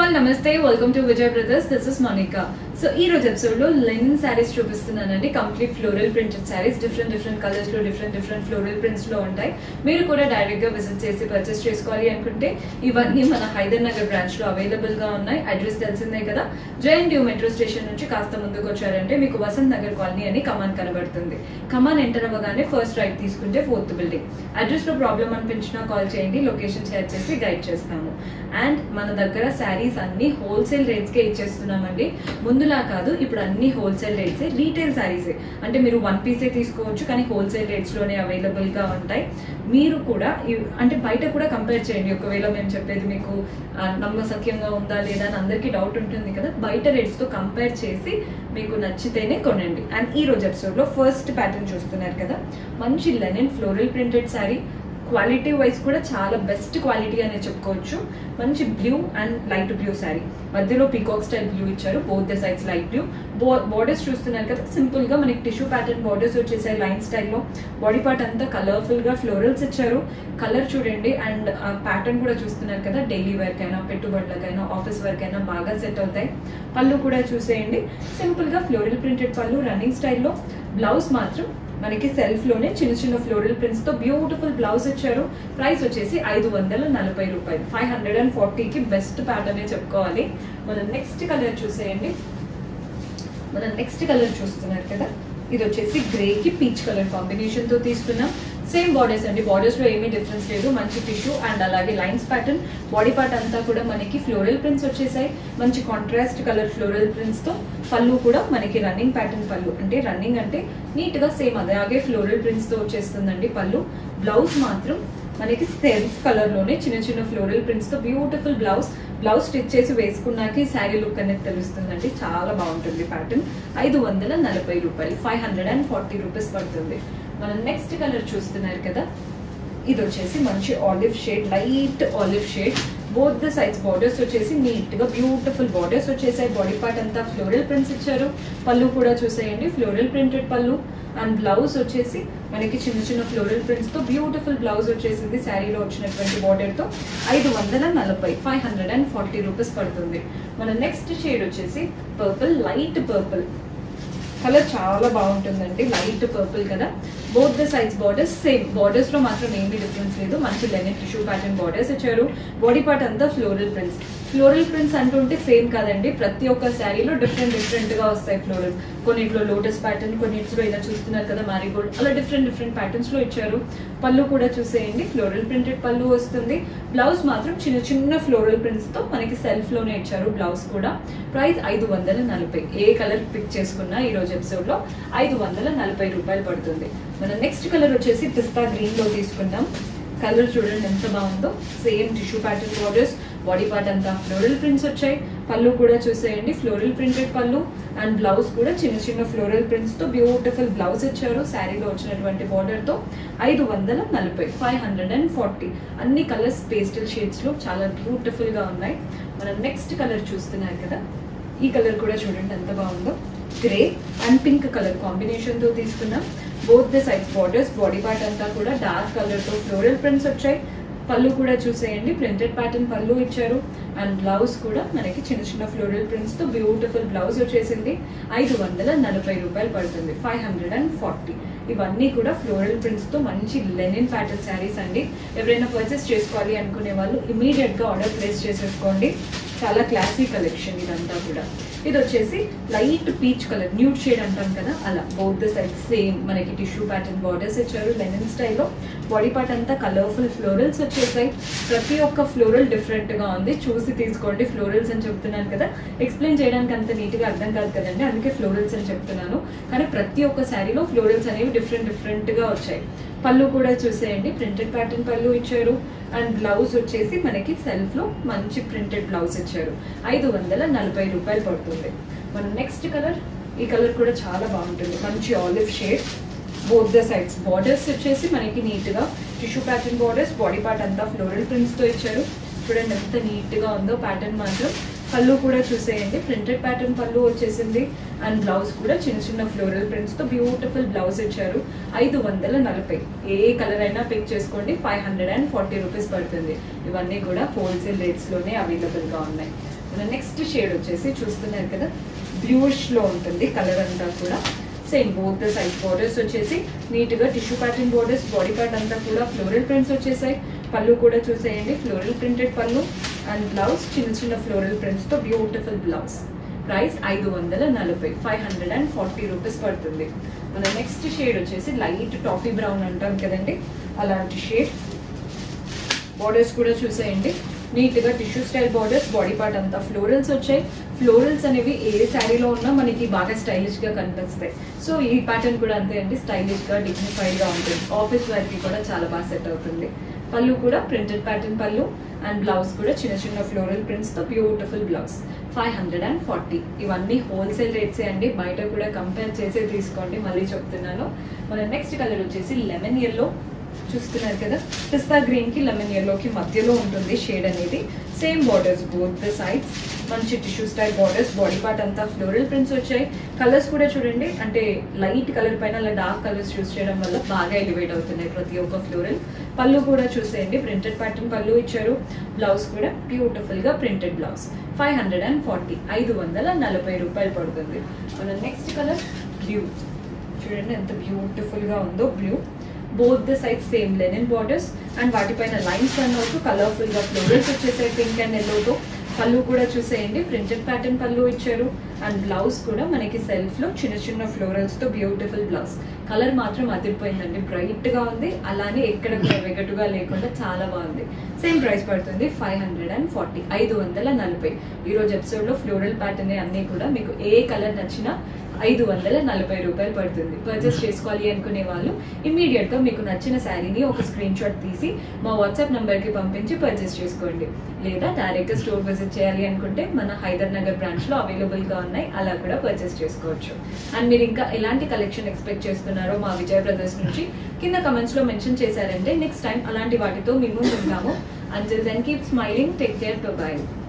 all, namaste. Welcome to Vijay Brothers. This is Monica. So, ee roju episode lo linen sarees chupistunanandi. Complete floral printed sarees, different colors lo different floral prints lo untayi. Meeru kuda direct ga visit chesi purchase chesukovali anukunte ivanni mana Hydernagar branch lo available ga unnai. Address telisinde kada. JNTU metro station nunchi kaasta munduku vacharante meeku Vasant Nagar colony ani command kanabadutundi. Command enter avagane first right తీసుకుంటే fourth building. Address lo problem అనిపించినా call చేయండి, location share చేసి guide చేస్తాము. And మన దగ్గర సారీస్ అన్ని wholesale rates కే ఇచ్చేస్తున్నామండి. ముందులా కాదు, ఇప్పుడు అన్ని హోల్సేల్ రేట్స్, రీటైల్ సారీస్ అంటే మీరు వన్ పీసే తీసుకోవచ్చు, కానీ హోల్సేల్ రేట్స్ లోనే అవైలబుల్ గా ఉంటాయి. మీరు కూడా అంటే బయట కూడా కంపేర్ చేయండి. ఒకవేళ మేము చెప్పేది మీకు నమ్మసక్యంగా ఉందా లేదా అని అందరికీ డౌట్ ఉంటుంది కదా, బయట రేట్స్ తో కంపేర్ చేసి మీకు నచ్చితేనే కొనండి. అండ్ ఈ రోజు ఎపిసోడ్ లో ఫస్ట్ ప్యాటర్న్ చూస్తున్నారు కదా, మంచి linen floral printed sari. Quality wise కూడా చాలా బెస్ట్ క్వాలిటీ అనే చెప్పుకోవచ్చు. మంచి blue and light blue sari, మధ్యలో పీకాక్ స్టైల్ బ్లూ ఇచ్చారు, both the sides light blue. Borders చూస్తున్నారు కదా, సింపుల్ గా మనకి టిష్యూ ప్యాటర్న్ బోర్డర్స్ వచ్చేసాయి లైన్ స్టైల్లో. బాడీ పార్ట్ అంతా కలర్ఫుల్ గా ఫ్లోరల్స్ ఇచ్చారు. కలర్ చూడండి అండ్ ప్యాటర్న్ కూడా చూస్తున్నారు కదా, డైలీ వేర్ కైనా పెట్టుబడులకైనా ఆఫీస్ వర్క్ అయినా బాగా సెట్ అవుతాయి. పళ్ళు కూడా చూసేయండి, సింపుల్ గా ఫ్లోరల్ ప్రింటెడ్ పళ్ళు రన్నింగ్ స్టైల్లో. బ్లౌజ్ మాత్రం మనకి సెల్ఫ్ లోనే చిన్న ఫ్లోరల్ ప్రింట్స్ తో బ్యూటిఫుల్ బ్లౌజ్ ఇచ్చారు. ప్రైస్ వచ్చేసి 540 రూపాయలు. 540 కి బెస్ట్ ప్యాటర్న్ చెప్పుకోవాలి. మన నెక్స్ట్ కలర్ చూసేయండి. మన నెక్స్ట్ కలర్ చూస్తున్నారు కదా, ఇది వచ్చేసి గ్రే కి పీచ్ కలర్ కాంబినేషన్ తో తీసుకున్నాం. సేమ్ బార్డర్స్ అండి, బార్డర్స్ లో ఏమీ డిఫరెన్స్ లేదు. మంచి టిష్యూ అండ్ అలాగే లైన్స్ ప్యాటర్న్. బాడీ పార్ట్ అంతా కూడా మనకి ఫ్లోరల్ ప్రింట్స్ వచ్చేసాయి, మంచి కాంట్రాస్ట్ కలర్ ఫ్లోరల్ ప్రింట్స్ తో. పళ్ళు కూడా మనకి రన్నింగ్ ప్యాటర్న్ పళ్ళు, అంటే రన్నింగ్ అంటే నీట్ గా సేమ్ అలాగే ఫ్లోరల్ ప్రింట్స్ తో వచ్చేస్తుందండి పళ్ళు. బ్లౌజ్ మాత్రం మనకి సెల్ఫ్ కలర్ లోనే చిన్న ఫ్లోరల్ ప్రింట్స్ తో బ్యూటిఫుల్ బ్లౌజ్. బ్లౌజ్ స్టిచ్ చేసి వేసుకున్నాక ఈ శారీ లుక్ అనేది తెలుస్తుందండి, చాలా బాగుంటుంది ప్యాటర్న్. 540 రూపాయలు, 540 రూపీస్ పడుతుంది. మనం నెక్స్ట్ కలర్ చూస్తున్నారు కదా, ఇది వచ్చేసి మంచి olive shade, light olive shade. Both the sides borders వచ్చేసి నీట్ గా బ్యూటిఫుల్ బార్డర్స్ వచ్చేసాయి. బాడీ పార్ట్ అంతా ఫ్లోరల్ ప్రింట్స్ ఇచ్చారు. పళ్ళు కూడా చూసేయండి, floral printed pallu. And blouse వచ్చేసి మనకి చిన్న ఫ్లోరల్ ప్రింట్స్ తో బ్యూటిఫుల్ బ్లౌజ్ వచ్చేసింది. శారీలో వచ్చినటువంటి బార్డర్ తో 540, 540 రూపీస్ పడుతుంది. మన నెక్స్ట్ షేడ్ వచ్చేసి పర్పుల్, లైట్ పర్పుల్ కలర్, చాలా బాగుంటుందండి. లైట్ పర్పుల్ కదా. Both the sides borders same, borders లో మాత్రం ఏమీ డిఫరెన్స్ లేదు. మంచి లెనిన్ టిష్యూ ప్యాటర్న్ బార్డర్స్ ఇచ్చారు. బాడీ పార్ట్ అంతా ఫ్లోరల్ ప్రింట్స్. ఫ్లోరల్ ప్రింట్స్ అంటుంటే సేమ్ కాదండి, ప్రతి ఒక్క శారీలో డిఫరెంట్ గా వస్తాయి ఫ్లోరల్స్. కొన్నిట్లో లోటస్ ప్యాటర్న్, కొన్నిట్లో ఇలా చూస్తున్నారు కదా మ్యారీగోల్డ్, అలా డిఫరెంట్ ప్యాటర్న్స్ లో ఇచ్చారు. పళ్ళు కూడా చూసేయండి, ఫ్లోరల్ ప్రింటెడ్ పళ్ళు వస్తుంది. బ్లౌజ్ మాత్రం చిన్న ఫ్లోరల్ ప్రింట్స్ తో మనకి సెల్ఫ్ లోనే ఇచ్చారు బ్లౌజ్ కూడా. ప్రైస్ 540. ఏ కలర్ పిక్ చేసుకున్నా ఈ రోజు ఎపిసోడ్ లో 540 రూపాయలు పడుతుంది. మన నెక్స్ట్ కలర్ వచ్చేసి పిస్తా గ్రీన్ లో తీసుకుందాం. కలర్ చూడండి ఎంత బాగుందో, same tissue pattern borders. Body part అంతా ఫ్లోరల్ ప్రింట్స్ వచ్చాయి. పళ్ళు కూడా చూసేయండి, floral printed pallu. And blouse కూడా చిన్న ఫ్లోరల్ ప్రింట్స్ తో బ్యూటిఫుల్ బ్లౌజ్ ఇచ్చారు. శారీలో వచ్చినటువంటి బార్డర్ తో 540, 540. అన్ని కలర్స్ పేస్టల్ షేడ్స్ లో చాలా బ్యూటిఫుల్ గా ఉన్నాయి. మనం నెక్స్ట్ కలర్ చూస్తున్నారు కదా, ఈ కలర్ కూడా చూడండి ఎంత బాగుందో. Grey and pink colour combination తో తీసుకున్నాం. Both the sides borders, body part అంతా కూడా డార్క్ కలర్ తో ఫ్లోరల్ ప్రింట్స్ వచ్చాయి. పళ్ళు కూడా చూసేయండి, ప్రింటెడ్ ప్యాటర్న్ పళ్ళు ఇచ్చారు. అండ్ బ్లౌజ్ కూడా మనకి చిన్న ఫ్లోరల్ ప్రింట్స్ తో బ్యూటిఫుల్ బ్లౌజ్ వచ్చేసింది. 540 రూపాయలు పడుతుంది, 540. ఇవన్నీ కూడా ఫ్లోరల్ ప్రింట్స్ తో మంచి లెనిన్ ప్యాటర్న్ శారీస్ అండి. ఎవరైనా పర్చేస్ చేసుకోవాలి అనుకునే వాళ్ళు ఇమీడియట్ గా ఆర్డర్ ప్లేస్ చేసేసుకోండి. చాలా క్లాసీ కలెక్షన్ ఇదంతా కూడా. ఇది వచ్చేసి light peach colour, nude shade అంటాం కదా, అలా. బోత్ ద సైడ్ సేమ్ మనకి టిష్యూ ప్యాటర్న్ బార్డర్స్ ఇచ్చారు లెనిన్ స్టైల్లో. బాడీ పార్ట్ అంతా కలర్ఫుల్ ఫ్లోరల్స్ వచ్చేసాయి. ప్రతి ఒక్క ఫ్లోరల్ డిఫరెంట్ గా ఉంది, చూసి తీసుకోండి. ఫ్లోరల్స్ అని చెప్తున్నాను కదా, ఎక్స్ప్లెయిన్ చేయడానికి అంత నీట్ గా అర్థం కాదు కదండి, అందుకే ఫ్లోరల్స్ అని చెప్తున్నాను. కానీ ప్రతి ఒక్క శారీలో ఫ్లోరల్స్ అనేవి డిఫరెంట్ గా వచ్చాయి. పళ్ళు కూడా చూసేయండి, ప్రింటెడ్ ప్యాటర్న్ పళ్ళు ఇచ్చారు. అండ్ బ్లౌజ్ వచ్చేసి మనకి సెల్ఫ్ లో మంచి ప్రింటెడ్ బ్లౌజ్ ఇచ్చారు. 540 రూపాయలు పడుతుంది. మనం నెక్స్ట్ కలర్, ఈ కలర్ కూడా చాలా బాగుంటుంది, మంచి olive shade. Both the sides borders వచ్చేసి మనకి నీట్ గా tissue pattern borders. Body part అంతా ఫ్లోరల్ ప్రింట్స్ తో ఇచ్చారు. చూడండి ఎంత నీట్ గా ఉందో ప్యాటర్న్ మాత్రం. పళ్ళు కూడా చూసేయండి, ప్రింటెడ్ ప్యాటర్న్ పళ్ళు వచ్చేసింది. అండ్ బ్లౌజ్ కూడా చిన్న ఫ్లోరల్ ప్రింట్స్ తో బ్యూటిఫుల్ బ్లౌజ్ ఇచ్చారు. 540. ఏ కలర్ అయినా పిక్ చేసుకోండి, 540 రూపీస్ పడుతుంది. ఇవన్నీ కూడా హోల్సేల్ రేట్స్ లోనే అవైలబుల్ గా ఉన్నాయి. నెక్స్ట్ షేడ్ వచ్చేసి చూస్తున్నారు కదా, బ్లూయిష్ లో ఉంటుంది కలర్ అంతా కూడా. Same both the side borders వచ్చేసి నీట్ గా tissue pattern borders, body part అంతా కూడా ఫ్లోరల్ ప్రింట్స్ వచ్చేసాయి. పళ్ళు కూడా చూసేయండి, floral printed pallu. And blouse చిన్న చిన్న ఫ్లోరల్ ప్రింట్స్ తో బ్యూటిఫుల్ బ్లౌజ్. ప్రైస్ 540, 540 రూపీస్ పడుతుంది. మన నెక్స్ట్ షేడ్ వచ్చేసి లైట్ టాఫీ బ్రౌన్ అంటాం కదండి, అలాంటి షేడ్. బోర్డర్స్ కూడా చూసేయండి, నీట్ గా tissue style borders, body part అంతా ఫ్లోరల్స్ వచ్చాయి. ఫ్లోరల్స్ అనేవి ఏ శారీలో ఉన్నా మనకి బాగా స్టైలిష్ గా కనిపిస్తాయి. సో ఈ ప్యాటర్న్ కూడా అంతే అండి, స్టైలిష్ గా డిగ్నిఫైడ్ గా ఉంటుంది. ఆఫీస్ వేర్ కి కూడా చాలా బాగా సెట్ అవుతుంది. పళ్ళు కూడా printed pattern pallu. And blouse కూడా చిన్న చిన్న ఫ్లోరల్ ప్రింట్స్ తో బ్యూటిఫుల్ బ్లౌజ్. 540. ఇవన్నీ హోల్సేల్ రేట్సే అండి, బయట కూడా కంపేర్ చేసే తీసుకోండి, మళ్ళీ చెప్తున్నాను. మన నెక్స్ట్ కలర్ వచ్చేసి లెమన్ ఎల్లో. చూస్తున్నారు కదా, పిస్తా గ్రీన్ కి లెమన్ ఎల్లోకి మధ్యలో ఉంటుంది షేడ్ అనేది. Same borders both the sides, మంచి tissue style borders, body part అంతా ఫ్లోరల్ ప్రింట్స్ వచ్చాయి. కలర్స్ కూడా చూడండి, అంటే లైట్ కలర్ పైన అలా డార్క్ కలర్స్ యూస్ చేయడం వల్ల బాగా ఎలివేట్ అవుతున్నాయి ప్రతి ఒక్క ఫ్లోరల్. పళ్ళు కూడా చూసేయండి, ప్రింటెడ్ ప్యాటర్న్ పళ్ళు ఇచ్చారు. బ్లౌజ్ కూడా బ్యూటిఫుల్ గా ప్రింటెడ్ బ్లౌజ్. 540, 540 రూపాయలు పడుతుంది. మన నెక్స్ట్ కలర్ బ్లూ. చూడండి ఎంత బ్యూటిఫుల్ గా ఉందో blue. Both the side same linen borders and వాటిపైన లైన్స్ రన్ అవుతూ కలర్ఫుల్ గా ఫ్లోరల్స్ వచ్చేసాయి పింక్ అండ్ ఎల్లోతో. పళ్ళు కూడా చూసేయండి, ప్రింటెడ్ ప్యాటర్న్ పళ్ళు ఇచ్చారు. అండ్ బ్లౌజ్ కూడా మనకి సెల్ఫ్ లో చిన్న చిన్న ఫ్లోరల్స్ తో బ్యూటిఫుల్ బ్లౌజ్. కలర్ మాత్రం అదిరిపోయిందండి, బ్రైట్ గా ఉంది, అలానే ఎక్కడ కూడా వెగటుగా లేకుండా చాలా బాగుంది. సేమ్ ప్రైస్ పడుతుంది 540, 540. ఈ రోజు ఎపిసోడ్ లో ఫ్లోరల్ ప్యాటర్న్ అన్ని కూడా మీకు ఏ కలర్ నచ్చినా 540 రూపాయలు పడుతుంది. పర్చేస్ చేసుకోవాలి అనుకునే వాళ్ళు ఇమీడియట్ గా మీకు నచ్చిన శారీని ఒక స్క్రీన్ షాట్ తీసి మా వాట్సాప్ నంబర్ కి పంపించి పర్చేస్ చేసుకోండి. లేదా డైరెక్ట్ గా స్టోర్ విజిట్ చేయాలి అనుకుంటే మన హైదర్ నగర్ బ్రాంచ్ లో అవైలబుల్ గా ఉన్నాయి, అలా కూడా పర్చేస్ చేసుకోవచ్చు. అండ్ మీరు ఇంకా ఎలాంటి కలెక్షన్ ఎక్స్పెక్ట్ చేస్తున్నారో మా విజయ్ బ్రదర్స్ నుంచి కింద కమెంట్స్ లో మెన్షన్ చేశారంటే నెక్స్ట్ టైం అలాంటి వాటితో మేము ఉంటాము. Until then, keep smiling. Take care. Bye bye.